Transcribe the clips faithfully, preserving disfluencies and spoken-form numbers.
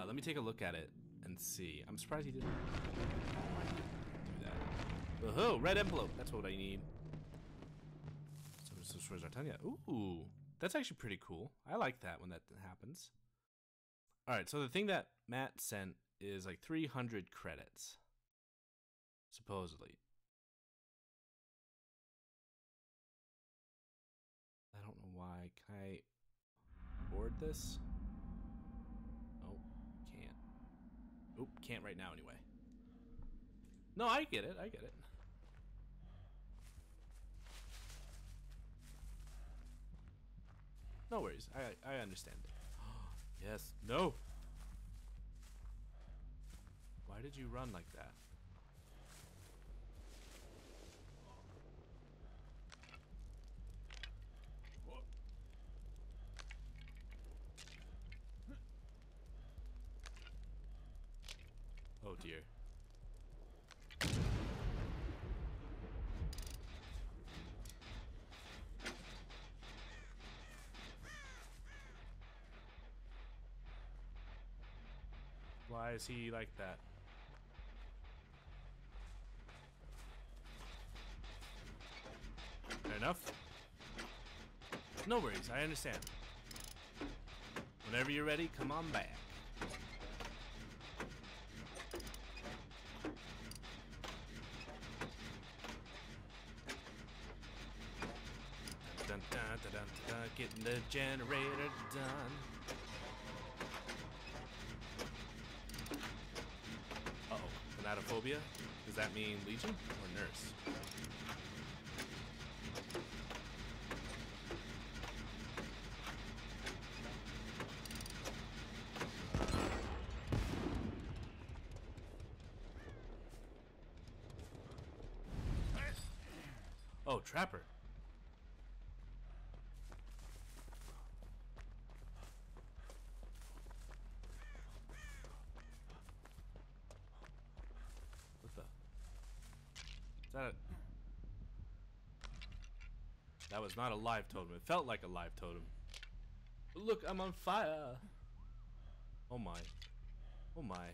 let me take a look at it and see. I'm surprised he didn't do that. Oh, red envelope. That's what I need. So this is for Zartanya. Ooh, that's actually pretty cool. I like that when that happens. All right, so the thing that Matt sent is like three hundred credits, supposedly. I don't know why. Can I board this? Oh, can't. Oop, can't right now anyway. No, I get it. I get it. No worries. I I understand. Yes. No. Why did you run like that? Oh dear. Why is he like that? Fair enough. No worries, I understand. Whenever you're ready, come on back. Dun, dun, dun, dun, dun, getting the generator done. Uh-oh, thanatophobia? Does that mean Legion or Nurse? Oh, Trapper. What the? Is that a... That was not a live totem. It felt like a live totem. Look, I'm on fire. Oh my. Oh my.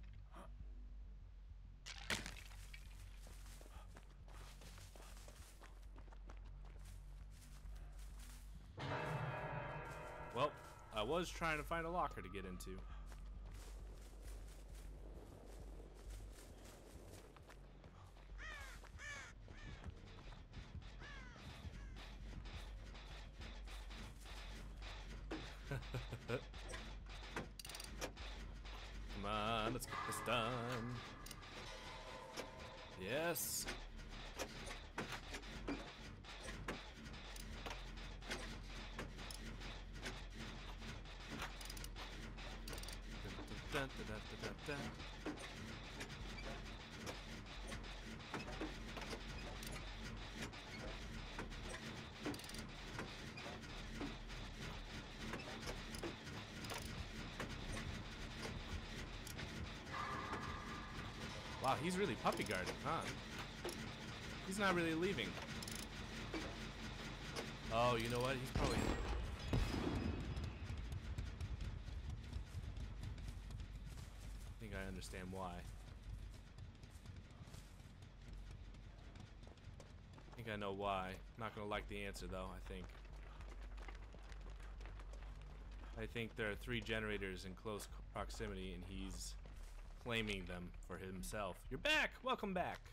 Well, I was trying to find a locker to get into. Come on, let's get this done. Yes. Dun, dun, dun, dun, dun, dun. Wow, he's really puppy guarding, huh? He's not really leaving. Oh, you know what? He's probably... I think I understand why. I think I know why. Not gonna like the answer though, I think. I think there are three generators in close proximity and he's claiming them for himself. You're back! Welcome back!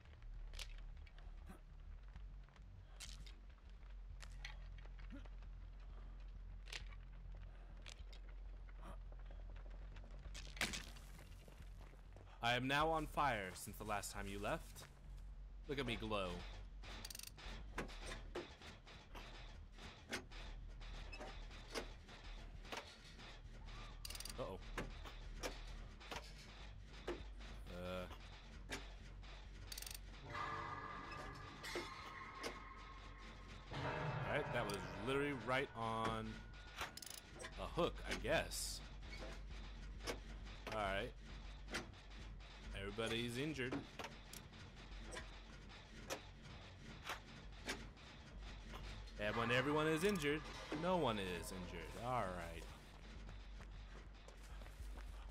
I am now on fire since the last time you left. Look at me glow. Uh-oh. Uh. Alright, that was literally right on a hook, I guess. Alright. Everybody's injured. And when everyone is injured, no one is injured. Alright.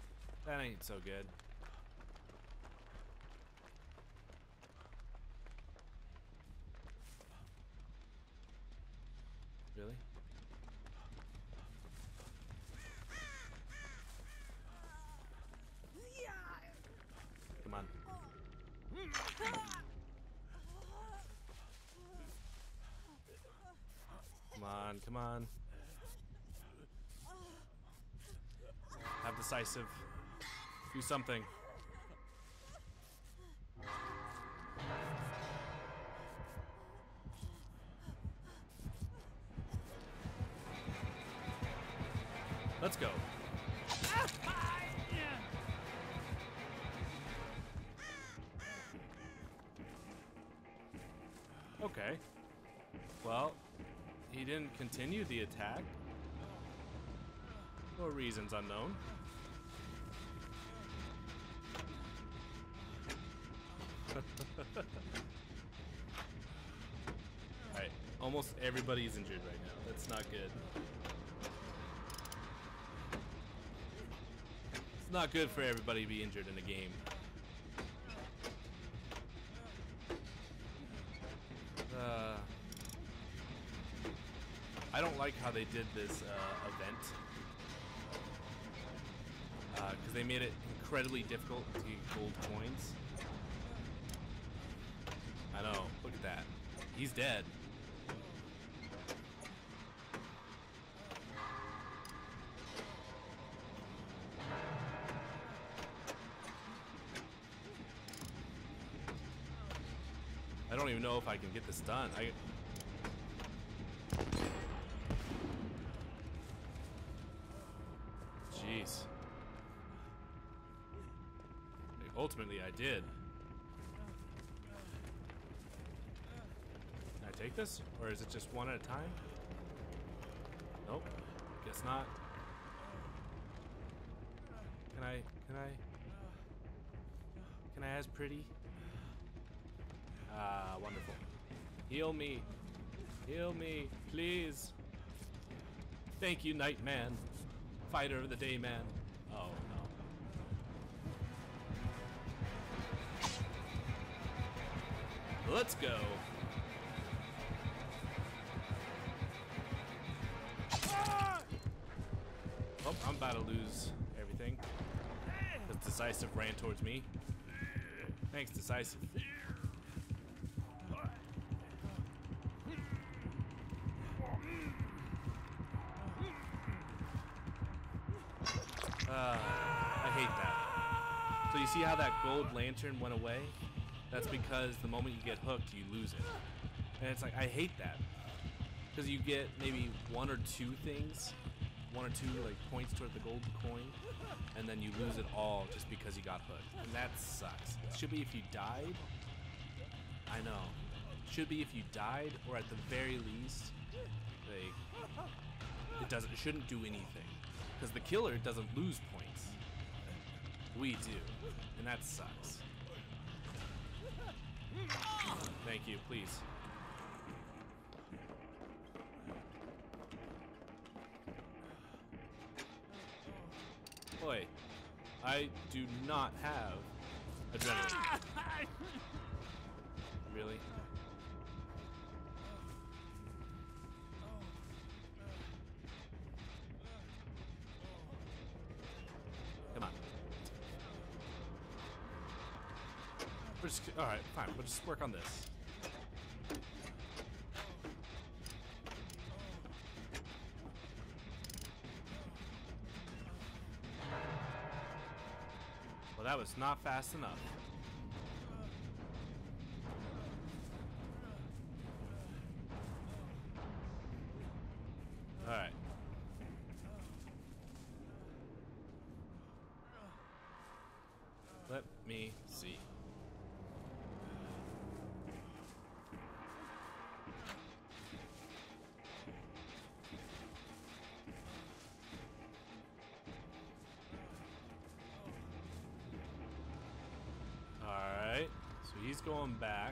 That ain't so good. Really? Come on. Come on, come on. Have decisive. Do something. Let's go. Okay. Well, he didn't continue the attack. For reasons unknown. Alright, almost everybody's injured right now. That's not good. It's not good for everybody to be injured in a game. Uh, I don't like how they did this uh, event. Because uh, they made it incredibly difficult to get gold coins. I know, look at that. He's dead. I don't even know if I can get this done. I Jeez. Ultimately, I did. Can I take this? Or is it just one at a time? Nope. Guess not. Can I, can I? Can I as pretty? Ah, wonderful. Heal me. Heal me, please. Thank you, Nightman. Fighter of the day, man. Oh, no. Let's go. Oh, I'm about to lose everything. Because Decisive ran towards me. Thanks, Decisive. Uh, I hate that. So you see how that gold lantern went away? That's because the moment you get hooked, you lose it. And it's like, I hate that. Because you get maybe one or two things, one or two like points toward the gold coin, and then you lose it all just because you got hooked. And that sucks. It should be if you died. I know. It should be if you died, or at the very least, like, it doesn't, it shouldn't do anything. Because the killer doesn't lose points. We do. And that sucks. Thank you, please. Boy, I do not have adrenaline. Really? Come on. We're just, all right, fine. We'll just work on this. Well, that was not fast enough. All right. Let me see. Alright, so he's going back.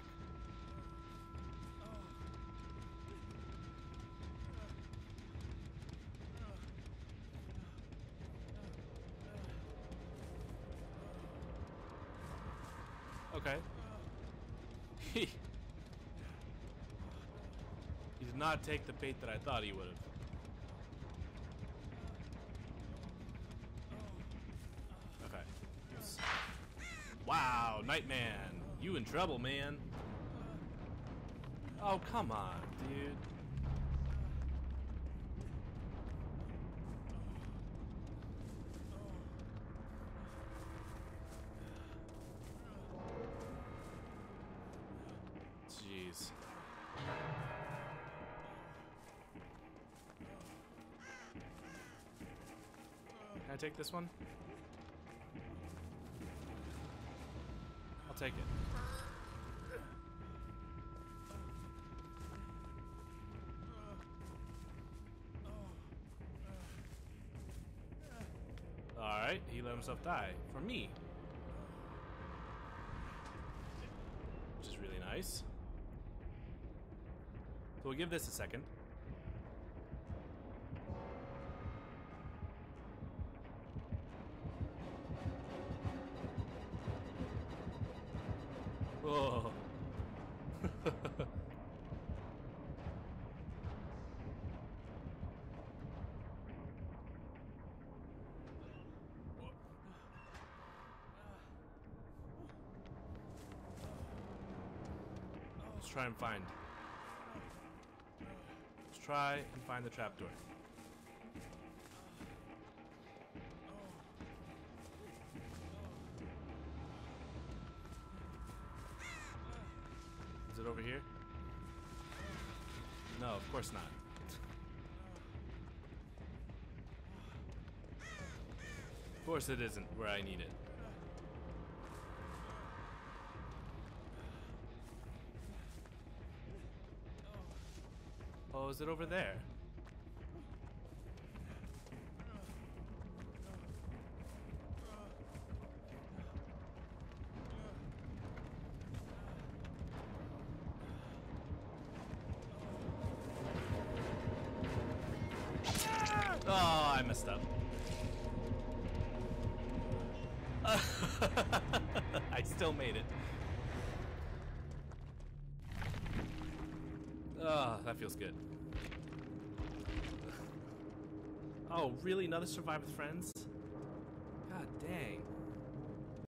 Okay. He, he did not take the bait that I thought he would have. Okay. Wow, Nightman. You in trouble, man. Oh, come on, dude. Jeez. Can I take this one? I'll take it. Alright, he let himself die. For me. Which is really nice. So we'll give this a second. Oh. Let's try and find. Let's try and find the trapdoor. Is it over here? No, of course not. Of course it isn't where I need it. Oh, is it over there? Oh, I messed up. I still made it. Oh, that feels good. Oh, really? Another survive with friends? God dang.